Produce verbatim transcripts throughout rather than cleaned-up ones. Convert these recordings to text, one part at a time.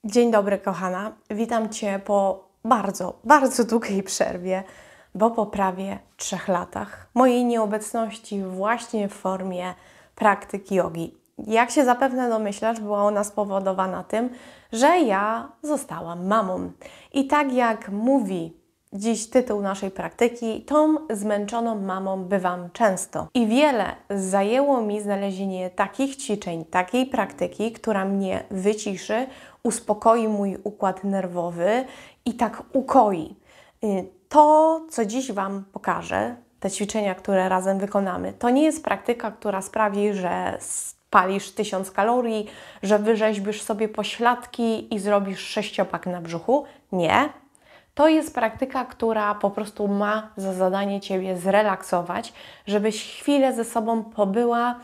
Dzień dobry, kochana. Witam Cię po bardzo, bardzo długiej przerwie, bo po prawie trzech latach mojej nieobecności właśnie w formie praktyki jogi. Jak się zapewne domyślasz, była ona spowodowana tym, że ja zostałam mamą. I tak jak mówi dziś tytuł naszej praktyki, tą zmęczoną mamą bywam często. I wiele zajęło mi znalezienie takich ćwiczeń, takiej praktyki, która mnie wyciszy, uspokoi mój układ nerwowy i tak ukoi. To, co dziś Wam pokażę, te ćwiczenia, które razem wykonamy, to nie jest praktyka, która sprawi, że spalisz tysiąc kalorii, że wyrzeźbisz sobie pośladki i zrobisz sześciopak na brzuchu. Nie. To jest praktyka, która po prostu ma za zadanie Ciebie zrelaksować, żebyś chwilę ze sobą pobyła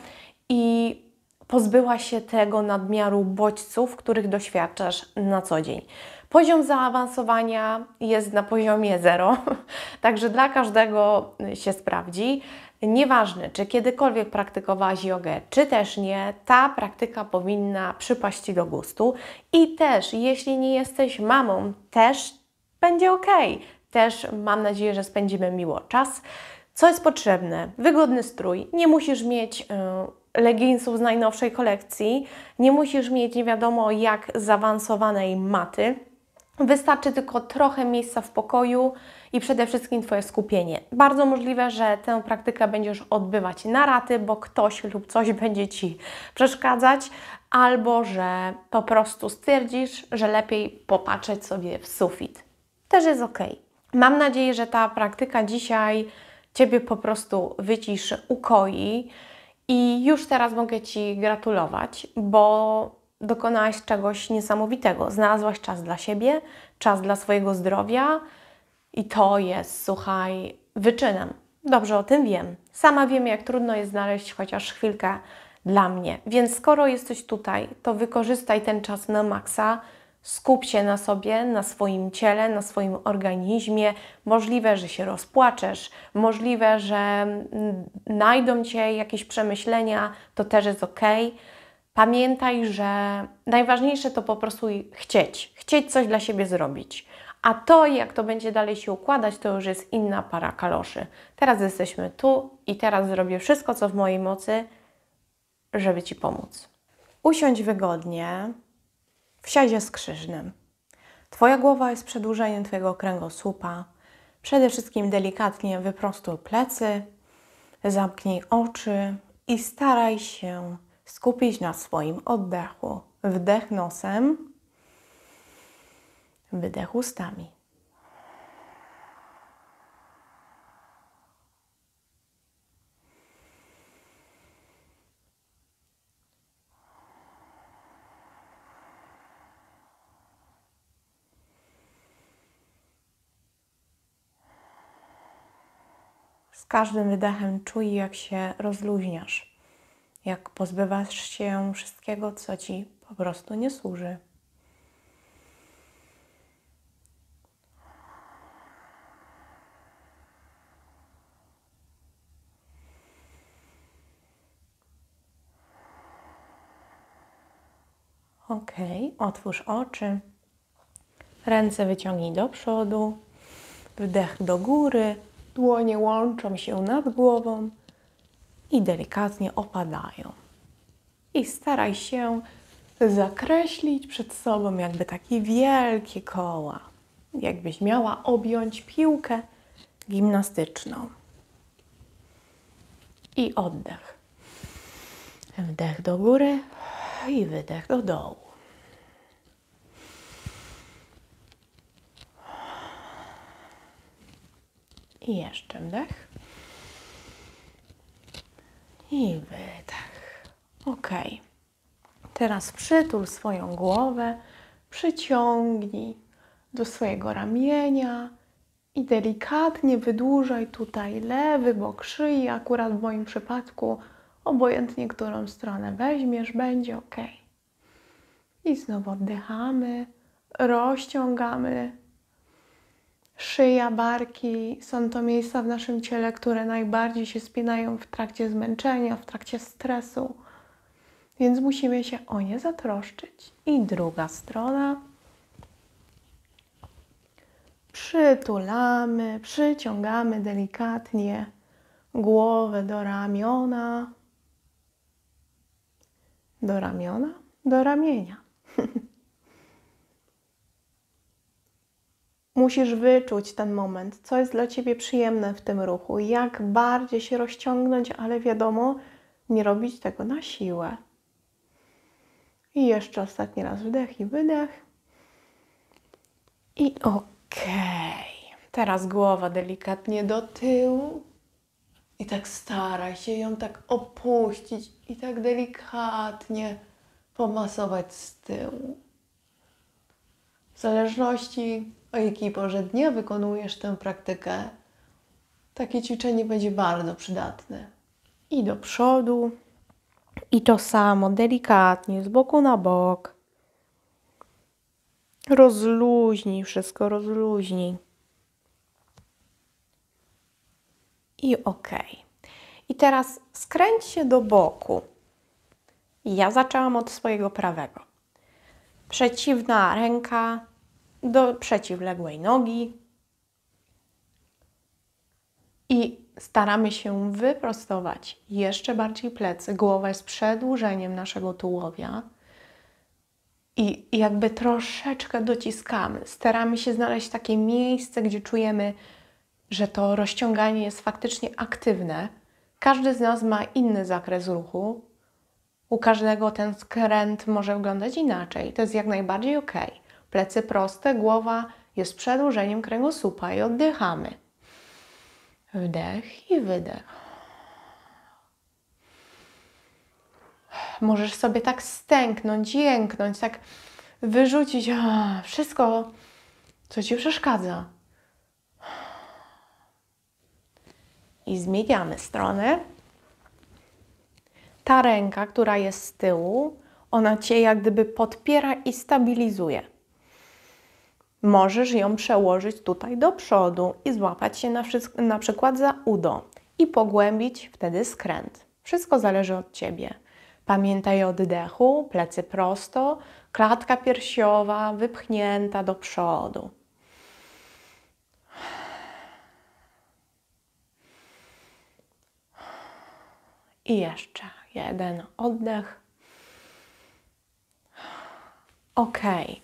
i pozbyła się tego nadmiaru bodźców, których doświadczasz na co dzień. Poziom zaawansowania jest na poziomie zero, także dla każdego się sprawdzi. Nieważne, czy kiedykolwiek praktykowałaś jogę, czy też nie, ta praktyka powinna przypaść Ci do gustu. I też, jeśli nie jesteś mamą, też będzie ok. Też mam nadzieję, że spędzimy miło czas. Co jest potrzebne? Wygodny strój. Nie musisz mieć yy, leginsów z najnowszej kolekcji. Nie musisz mieć nie wiadomo jak zaawansowanej maty. Wystarczy tylko trochę miejsca w pokoju i przede wszystkim Twoje skupienie. Bardzo możliwe, że tę praktykę będziesz odbywać na raty, bo ktoś lub coś będzie Ci przeszkadzać, albo że po prostu stwierdzisz, że lepiej popatrzeć sobie w sufit. Też jest ok. Mam nadzieję, że ta praktyka dzisiaj Ciebie po prostu wyciszy, ukoi i już teraz mogę Ci gratulować, bo dokonałaś czegoś niesamowitego. Znalazłaś czas dla siebie, czas dla swojego zdrowia i to jest, słuchaj, wyczynem. Dobrze o tym wiem. Sama wiem, jak trudno jest znaleźć chociaż chwilkę dla mnie. Więc skoro jesteś tutaj, to wykorzystaj ten czas na maksa. Skup się na sobie, na swoim ciele, na swoim organizmie. Możliwe, że się rozpłaczesz, możliwe, że znajdą Cię jakieś przemyślenia, to też jest ok. Pamiętaj, że najważniejsze to po prostu chcieć. Chcieć coś dla siebie zrobić. A to, jak to będzie dalej się układać, to już jest inna para kaloszy. Teraz jesteśmy tu i teraz zrobię wszystko, co w mojej mocy, żeby Ci pomóc. Usiądź wygodnie. W siadzie skrzyżnym. Twoja głowa jest przedłużeniem Twojego kręgosłupa. Przede wszystkim delikatnie wyprostuj plecy, zamknij oczy i staraj się skupić na swoim oddechu. Wdech nosem, wydech ustami. Z każdym wydechem czuj, jak się rozluźniasz, jak pozbywasz się wszystkiego, co Ci po prostu nie służy. Ok, otwórz oczy, ręce wyciągnij do przodu, wdech do góry. Dłonie łączą się nad głową i delikatnie opadają. I staraj się zakreślić przed sobą jakby takie wielkie koła. Jakbyś miała objąć piłkę gimnastyczną. I oddech. Wdech do góry i wydech do dołu. I jeszcze wdech. I wydech. Ok. Teraz przytul swoją głowę, przyciągnij do swojego ramienia i delikatnie wydłużaj tutaj lewy bok szyi. Akurat w moim przypadku, obojętnie którą stronę weźmiesz, będzie ok. I znowu oddychamy, rozciągamy. Szyja, barki są to miejsca w naszym ciele, które najbardziej się spinają w trakcie zmęczenia, w trakcie stresu. Więc musimy się o nie zatroszczyć. I druga strona. Przytulamy, przyciągamy delikatnie głowę do ramiona, do ramiona, do ramienia. Musisz wyczuć ten moment, co jest dla Ciebie przyjemne w tym ruchu, jak bardziej się rozciągnąć, ale wiadomo, nie robić tego na siłę. I jeszcze ostatni raz wdech i wydech. I okej. Teraz głowa delikatnie do tyłu. I tak staraj się ją tak opuścić i tak delikatnie pomasować z tyłu. W zależności o jakiej porze dnia wykonujesz tę praktykę, takie ćwiczenie będzie bardzo przydatne. I do przodu. I to samo, delikatnie, z boku na bok. Rozluźnij wszystko, rozluźnij. I ok. I teraz skręć się do boku. Ja zaczęłam od swojego prawego. Przeciwna ręka do przeciwległej nogi. I staramy się wyprostować jeszcze bardziej plecy. Głowa jest przedłużeniem naszego tułowia. I jakby troszeczkę dociskamy. Staramy się znaleźć takie miejsce, gdzie czujemy, że to rozciąganie jest faktycznie aktywne. Każdy z nas ma inny zakres ruchu. U każdego ten skręt może wyglądać inaczej. To jest jak najbardziej ok. Plecy proste, głowa jest przedłużeniem kręgosłupa i oddychamy. Wdech i wydech. Możesz sobie tak stęknąć, jęknąć, tak wyrzucić a, wszystko, co Ci przeszkadza. I zmieniamy stronę. Ta ręka, która jest z tyłu, ona Cię jak gdyby podpiera i stabilizuje. Możesz ją przełożyć tutaj do przodu i złapać się na, na przykład za udo i pogłębić wtedy skręt. Wszystko zależy od Ciebie. Pamiętaj o oddechu, plecy prosto, klatka piersiowa wypchnięta do przodu. I jeszcze jeden oddech. Ok.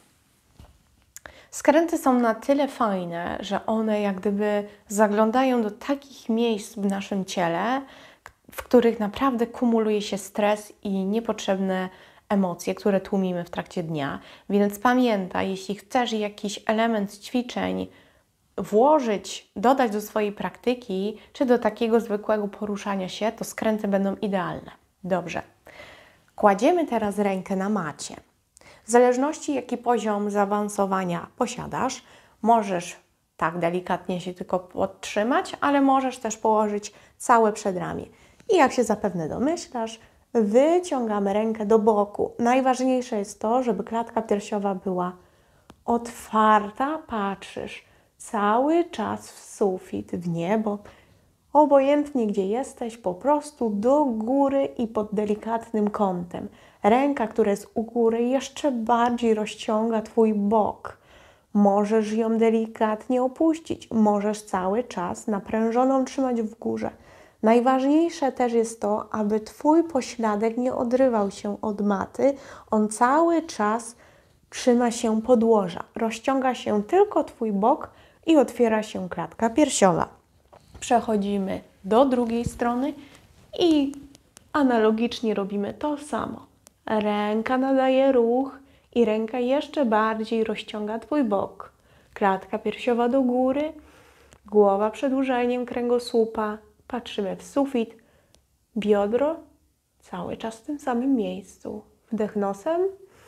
Skręty są na tyle fajne, że one jak gdyby zaglądają do takich miejsc w naszym ciele, w których naprawdę kumuluje się stres i niepotrzebne emocje, które tłumimy w trakcie dnia. Więc pamiętaj, jeśli chcesz jakiś element ćwiczeń włożyć, dodać do swojej praktyki, czy do takiego zwykłego poruszania się, to skręty będą idealne. Dobrze. Kładziemy teraz rękę na macie. W zależności jaki poziom zaawansowania posiadasz, możesz tak delikatnie się tylko podtrzymać, ale możesz też położyć całe przedramię. I jak się zapewne domyślasz, wyciągamy rękę do boku. Najważniejsze jest to, żeby klatka piersiowa była otwarta, patrzysz cały czas w sufit, w niebo, obojętnie gdzie jesteś, po prostu do góry i pod delikatnym kątem. Ręka, która jest u góry, jeszcze bardziej rozciąga Twój bok. Możesz ją delikatnie opuścić, możesz cały czas naprężoną trzymać w górze. Najważniejsze też jest to, aby Twój pośladek nie odrywał się od maty, on cały czas trzyma się podłoża. Rozciąga się tylko Twój bok i otwiera się klatka piersiowa. Przechodzimy do drugiej strony i analogicznie robimy to samo. Ręka nadaje ruch i ręka jeszcze bardziej rozciąga Twój bok. Klatka piersiowa do góry, głowa przedłużeniem kręgosłupa, patrzymy w sufit, biodro cały czas w tym samym miejscu. Wdech nosem,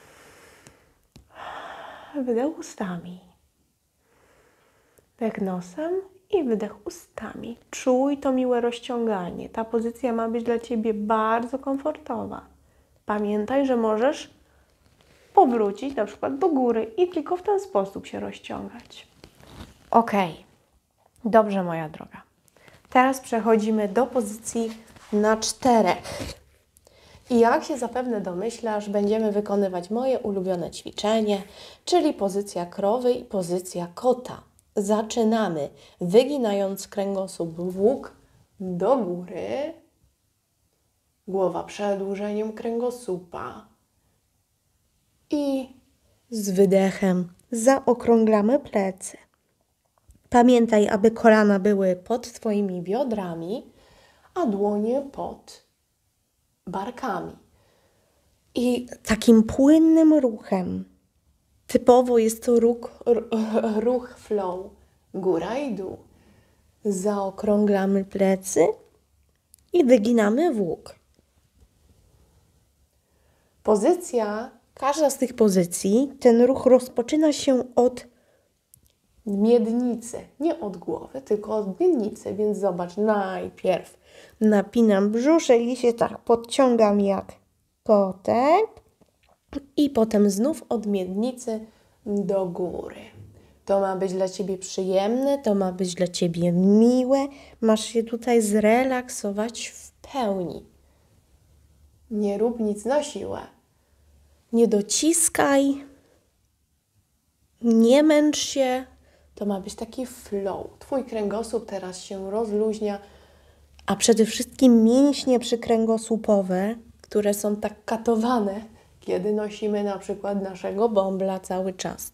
wydech ustami. Wdech nosem i wydech ustami. Czuj to miłe rozciąganie. Ta pozycja ma być dla Ciebie bardzo komfortowa. Pamiętaj, że możesz powrócić na przykład do góry i tylko w ten sposób się rozciągać. Ok. Dobrze, moja droga. Teraz przechodzimy do pozycji na czterech. I jak się zapewne domyślasz, będziemy wykonywać moje ulubione ćwiczenie, czyli pozycja krowy i pozycja kota. zaczynamy wyginając kręgosłup w łuk do góry. Głowa przedłużeniem kręgosłupa. I z wydechem zaokrąglamy plecy. Pamiętaj, aby kolana były pod Twoimi biodrami, a dłonie pod barkami. I takim płynnym ruchem, typowo jest to ruch, ruch flow, góra i dół. Zaokrąglamy plecy i wyginamy w łuk. Pozycja, każda z tych pozycji, ten ruch rozpoczyna się od miednicy. Nie od głowy, tylko od miednicy. Więc zobacz, najpierw napinam brzuszek i się tak podciągam jak kotek. I potem znów od miednicy do góry. To ma być dla Ciebie przyjemne, to ma być dla Ciebie miłe. Masz się tutaj zrelaksować w pełni. Nie rób nic na siłę. Nie dociskaj. Nie męcz się. To ma być taki flow. Twój kręgosłup teraz się rozluźnia, a przede wszystkim mięśnie przykręgosłupowe, które są tak katowane, kiedy nosimy na przykład naszego bąbla cały czas.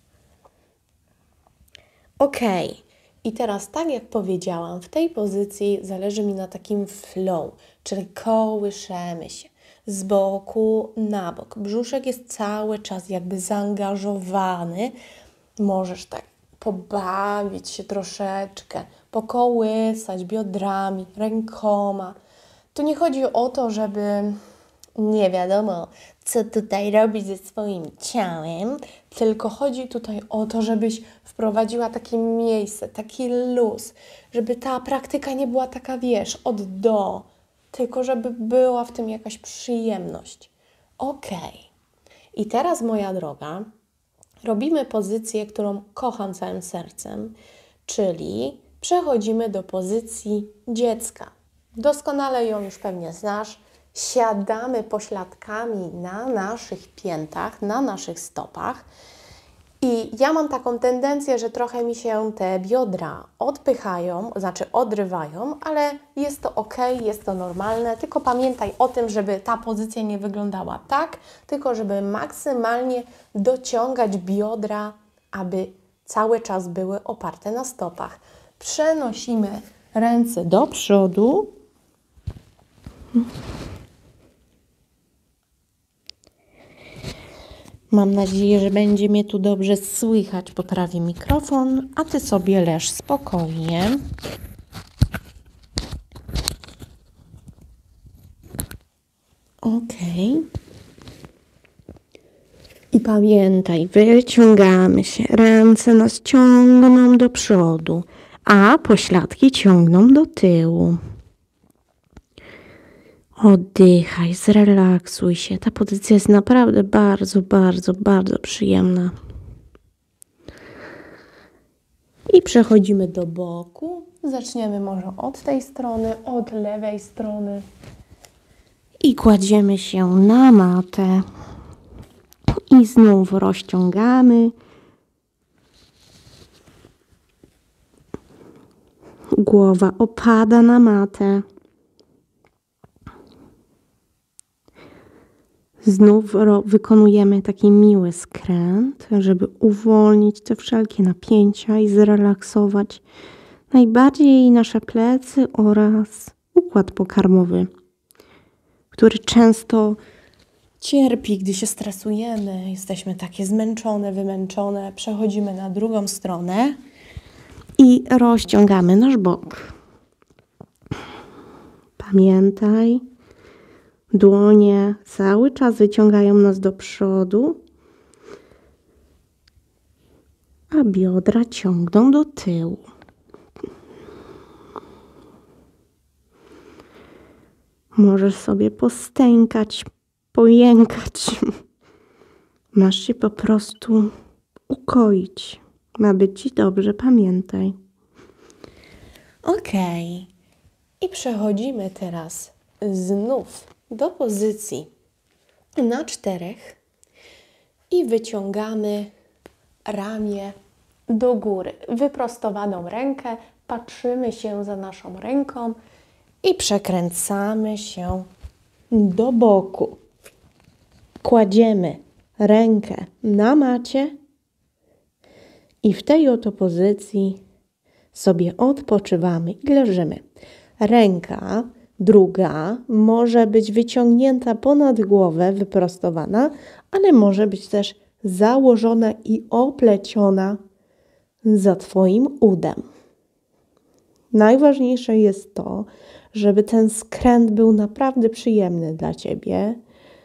Ok. I teraz, tak jak powiedziałam, w tej pozycji zależy mi na takim flow, czyli kołyszemy się z boku na bok. Brzuszek jest cały czas jakby zaangażowany. Możesz tak pobawić się troszeczkę, pokołysać biodrami, rękoma. Tu nie chodzi o to, żeby nie wiadomo, co tutaj robić ze swoim ciałem, tylko chodzi tutaj o to, żebyś wprowadziła takie miejsce, taki luz, żeby ta praktyka nie była taka, wiesz, od do, tylko żeby była w tym jakaś przyjemność. Ok. I teraz, moja droga, robimy pozycję, którą kocham całym sercem, czyli przechodzimy do pozycji dziecka. Doskonale ją już pewnie znasz. Siadamy pośladkami na naszych piętach, na naszych stopach. I ja mam taką tendencję, że trochę mi się te biodra odpychają, znaczy odrywają, ale jest to ok, jest to normalne. Tylko pamiętaj o tym, żeby ta pozycja nie wyglądała tak, tylko żeby maksymalnie dociągać biodra, aby cały czas były oparte na stopach. Przenosimy ręce do przodu. Mam nadzieję, że będzie mnie tu dobrze słychać, poprawię mikrofon, a Ty sobie leż spokojnie. Ok. I pamiętaj, wyciągamy się, ręce nas ciągną do przodu, a pośladki ciągną do tyłu. Oddychaj, zrelaksuj się. Ta pozycja jest naprawdę bardzo, bardzo, bardzo przyjemna. I przechodzimy do boku. Zaczniemy może od tej strony, od lewej strony. I kładziemy się na matę. I znów rozciągamy. Głowa opada na matę. Znów wykonujemy taki miły skręt, żeby uwolnić te wszelkie napięcia i zrelaksować najbardziej nasze plecy oraz układ pokarmowy, który często cierpi, gdy się stresujemy, jesteśmy takie zmęczone, wymęczone. Przechodzimy na drugą stronę i rozciągamy nasz bok. Pamiętaj, dłonie cały czas wyciągają nas do przodu, a biodra ciągną do tyłu. Możesz sobie postękać, pojękać. Masz się po prostu ukoić. Ma być Ci dobrze, pamiętaj. Ok. I przechodzimy teraz znów do pozycji na czterech i wyciągamy ramię do góry. Wyprostowaną rękę, patrzymy się za naszą ręką i przekręcamy się do boku. Kładziemy rękę na macie i w tej oto pozycji sobie odpoczywamy i leżymy. Ręka druga może być wyciągnięta ponad głowę, wyprostowana, ale może być też założona i opleciona za Twoim udem. Najważniejsze jest to, żeby ten skręt był naprawdę przyjemny dla Ciebie.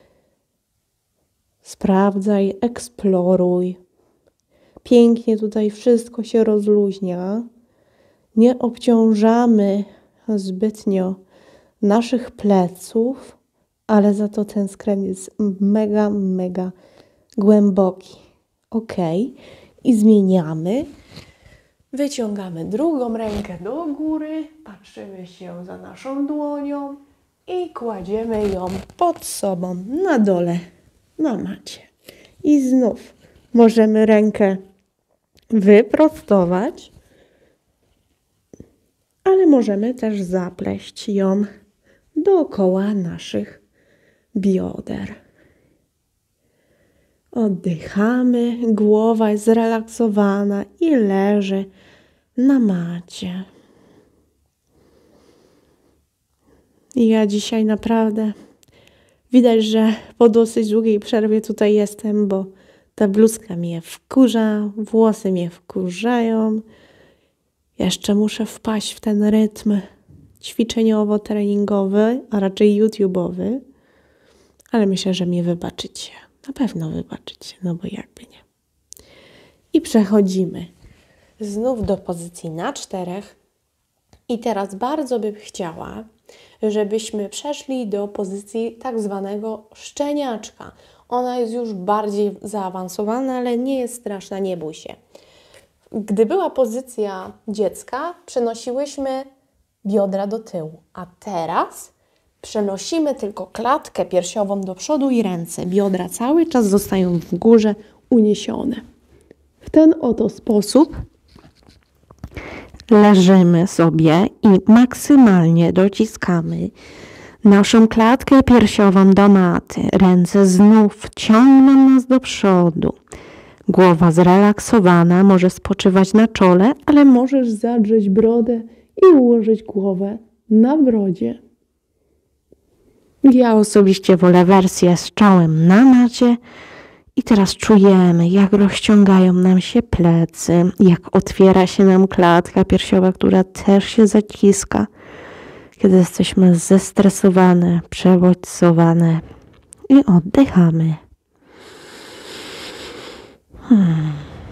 Sprawdzaj, eksploruj. Pięknie tutaj wszystko się rozluźnia. Nie obciążamy zbytnio naszych pleców, ale za to ten skręt jest mega, mega głęboki. Ok. I zmieniamy. Wyciągamy drugą rękę do góry, patrzymy się za naszą dłonią i kładziemy ją pod sobą na dole, na macie. I znów możemy rękę wyprostować, ale możemy też zapleść ją dookoła naszych bioder. Oddychamy, głowa jest zrelaksowana i leży na macie. I ja dzisiaj naprawdę widać, że po dosyć długiej przerwie tutaj jestem, bo ta bluzka mnie wkurza, włosy mnie wkurzają. Jeszcze muszę wpaść w ten rytm ćwiczeniowo-treningowy, a raczej YouTube'owy. Ale myślę, że mnie wybaczycie. Na pewno wybaczycie, no bo jakby nie. I przechodzimy znów do pozycji na czterech. I teraz bardzo bym chciała, żebyśmy przeszli do pozycji tak zwanego szczeniaczka. Ona jest już bardziej zaawansowana, ale nie jest straszna, nie bój się. Gdy była pozycja dziecka, przenosiłyśmy biodra do tyłu, a teraz przenosimy tylko klatkę piersiową do przodu i ręce. Biodra cały czas zostają w górze uniesione. W ten oto sposób leżymy sobie i maksymalnie dociskamy naszą klatkę piersiową do maty. Ręce znów ciągną nas do przodu. Głowa zrelaksowana, może spoczywać na czole, ale możesz zadrzeć brodę i ułożyć głowę na brodzie. Ja osobiście wolę wersję z czołem na macie. I teraz czujemy, jak rozciągają nam się plecy, jak otwiera się nam klatka piersiowa, która też się zaciska, kiedy jesteśmy zestresowane, przebodźcowane i oddychamy. Hmm.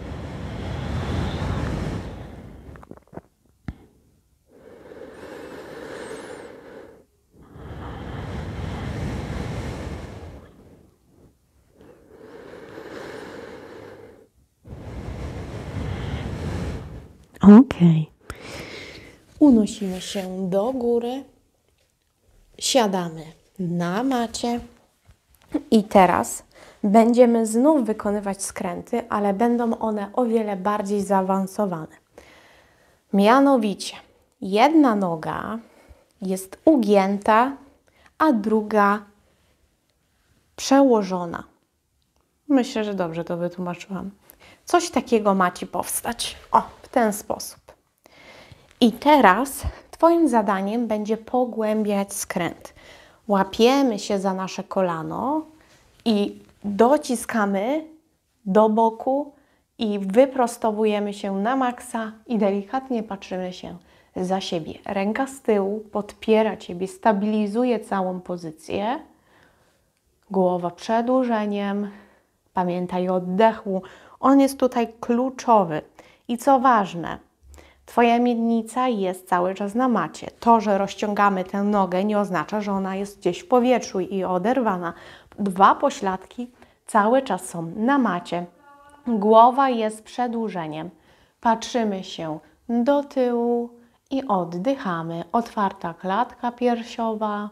Ok. Unosimy się do góry, siadamy na macie i teraz będziemy znów wykonywać skręty, ale będą one o wiele bardziej zaawansowane. Mianowicie, jedna noga jest ugięta, a druga przełożona. Myślę, że dobrze to wytłumaczyłam. Coś takiego ma Ci powstać. O, w ten sposób. I teraz Twoim zadaniem będzie pogłębiać skręt. Łapiemy się za nasze kolano i dociskamy do boku i wyprostowujemy się na maksa i delikatnie patrzymy się za siebie. Ręka z tyłu podpiera Ciebie, stabilizuje całą pozycję. Głowa przedłużeniem. Pamiętaj o oddechu. On jest tutaj kluczowy. I co ważne, Twoja miednica jest cały czas na macie. To, że rozciągamy tę nogę, nie oznacza, że ona jest gdzieś w powietrzu i oderwana. Dwa pośladki cały czas są na macie. Głowa jest przedłużeniem. Patrzymy się do tyłu i oddychamy. Otwarta klatka piersiowa.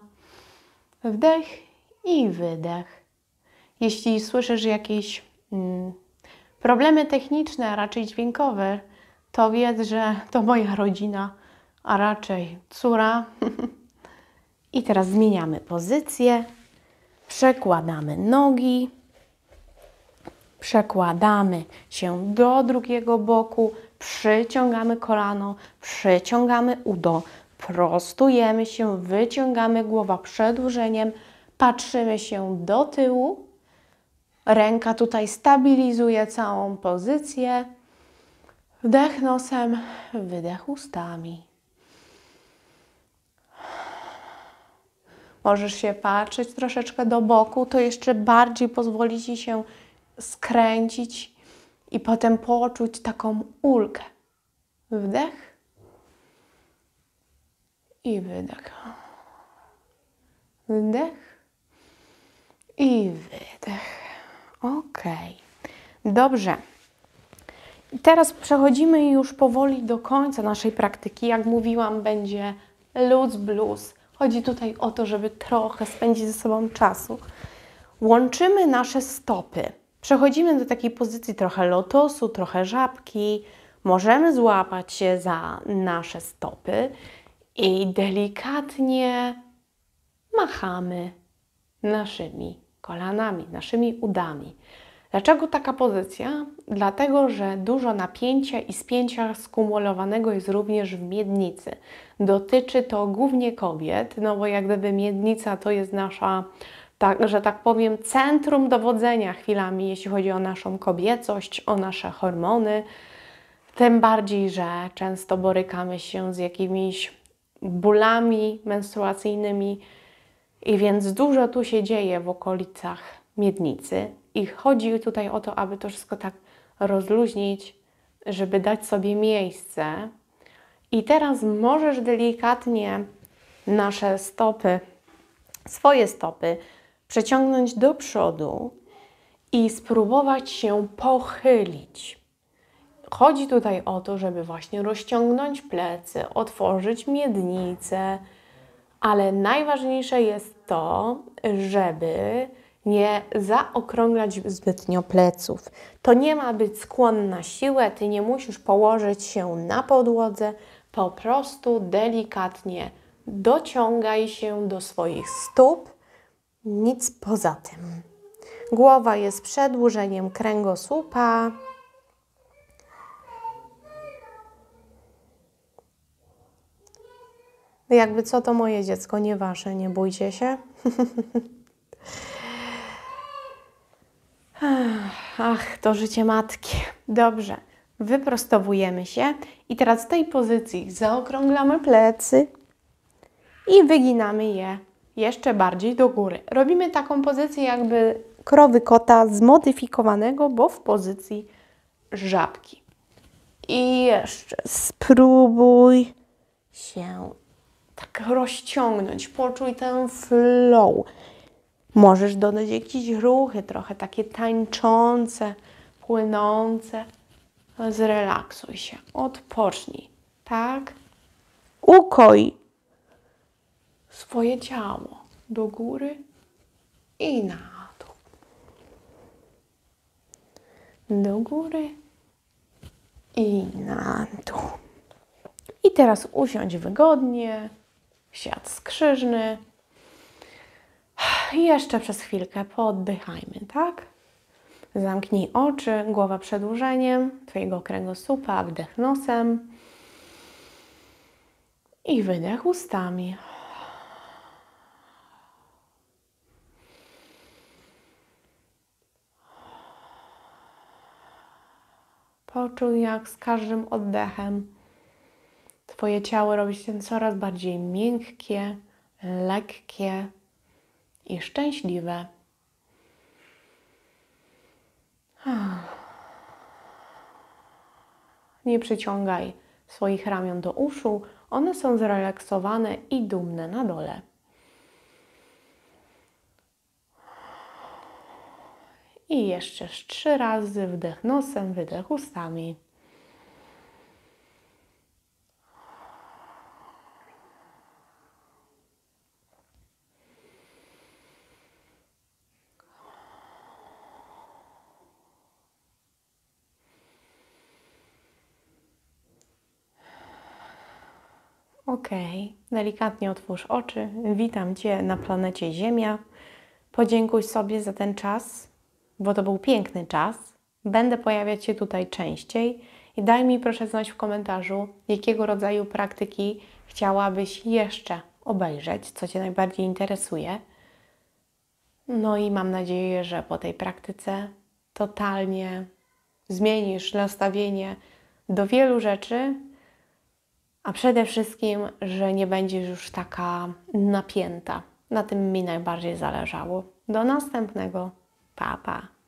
Wdech i wydech. Jeśli słyszysz jakieś mm, Problemy techniczne, a raczej dźwiękowe, to wiedz, że to moja rodzina, a raczej córa. I teraz zmieniamy pozycję, przekładamy nogi, przekładamy się do drugiego boku, przyciągamy kolano, przyciągamy udo, prostujemy się, wyciągamy głowa przedłużeniem, patrzymy się do tyłu, ręka tutaj stabilizuje całą pozycję, wdech nosem, wydech ustami. Możesz się patrzeć troszeczkę do boku, to jeszcze bardziej pozwoli Ci się skręcić i potem poczuć taką ulgę. Wdech i wydech. Wdech i wydech. Ok. Dobrze. Teraz przechodzimy już powoli do końca naszej praktyki. Jak mówiłam, będzie luz blues. Chodzi tutaj o to, żeby trochę spędzić ze sobą czasu. Łączymy nasze stopy. Przechodzimy do takiej pozycji trochę lotosu, trochę żabki. Możemy złapać się za nasze stopy i delikatnie machamy naszymi kolanami, naszymi udami. Dlaczego taka pozycja? Dlatego, że dużo napięcia i spięcia skumulowanego jest również w miednicy. Dotyczy to głównie kobiet, no bo jak gdyby miednica to jest nasza, tak, że tak powiem, centrum dowodzenia chwilami, jeśli chodzi o naszą kobiecość, o nasze hormony. Tym bardziej, że często borykamy się z jakimiś bólami menstruacyjnymi i więc dużo tu się dzieje w okolicach miednicy. I chodzi tutaj o to, aby to wszystko tak rozluźnić, żeby dać sobie miejsce. I teraz możesz delikatnie nasze stopy, swoje stopy przeciągnąć do przodu i spróbować się pochylić. Chodzi tutaj o to, żeby właśnie rozciągnąć plecy, otworzyć miednicę, ale najważniejsze jest to, żeby nie zaokrąglać zbytnio pleców. To nie ma być skłon na siłę, Ty nie musisz położyć się na podłodze, po prostu delikatnie dociągaj się do swoich stóp, nic poza tym. Głowa jest przedłużeniem kręgosłupa. Jakby co, to moje dziecko, nie wasze, nie bójcie się. Ach, to życie matki. Dobrze, wyprostowujemy się i teraz w tej pozycji zaokrąglamy plecy i wyginamy je jeszcze bardziej do góry. Robimy taką pozycję jakby krowy kota zmodyfikowanego, bo w pozycji żabki. I jeszcze spróbuj się tak rozciągnąć, poczuj ten flow. Możesz dodać jakieś ruchy, trochę takie tańczące, płynące. Zrelaksuj się, odpocznij, tak? Ukoj swoje ciało do góry i na dół. Do góry i na dół. I teraz usiądź wygodnie, siad skrzyżny. I jeszcze przez chwilkę pooddychajmy, tak? Zamknij oczy, głowa przedłużeniem Twojego kręgosłupa, wdech nosem i wydech ustami. Poczuj, jak z każdym oddechem Twoje ciało robi się coraz bardziej miękkie, lekkie i szczęśliwe. Nie przyciągaj swoich ramion do uszu, one są zrelaksowane i dumne na dole. I jeszcze trzy razy wdech nosem, wydech ustami. Ok, delikatnie otwórz oczy. Witam Cię na planecie Ziemia. Podziękuj sobie za ten czas, bo to był piękny czas. Będę pojawiać się tutaj częściej i daj mi proszę znać w komentarzu, jakiego rodzaju praktyki chciałabyś jeszcze obejrzeć, co Cię najbardziej interesuje. No i mam nadzieję, że po tej praktyce totalnie zmienisz nastawienie do wielu rzeczy, a przede wszystkim, że nie będziesz już taka napięta. Na tym mi najbardziej zależało. Do następnego. Pa, pa.